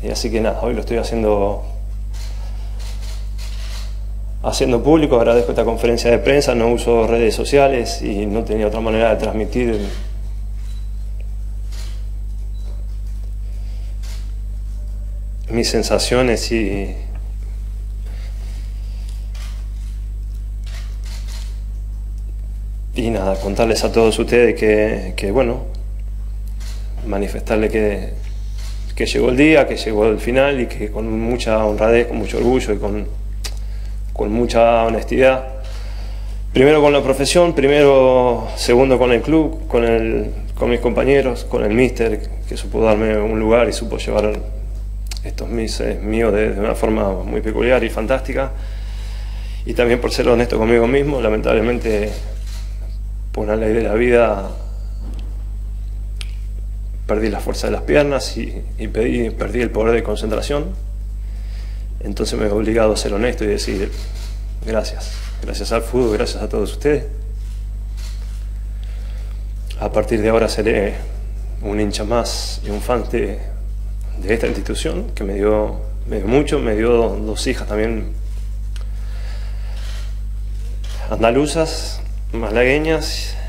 Y así que nada, hoy lo estoy haciendo público. Agradezco esta conferencia de prensa, no uso redes sociales y no tenía otra manera de transmitir mis sensaciones y nada, contarles a todos ustedes que bueno, manifestarles que llegó el día, que llegó el final y que con mucha honradez, con mucho orgullo y con mucha honestidad, primero con la profesión, segundo con el club, con mis compañeros, con el míster, que supo darme un lugar y supo llevar estos meses míos de una forma muy peculiar y fantástica, y también por ser honesto conmigo mismo. Lamentablemente, por una ley de la vida, perdí la fuerza de las piernas y perdí el poder de concentración. Entonces me he obligado a ser honesto y decir gracias al fútbol, gracias a todos ustedes. A partir de ahora seré un hincha más y un fan de esta institución, que me dio mucho, me dio 2 hijas también andaluzas, malagueñas,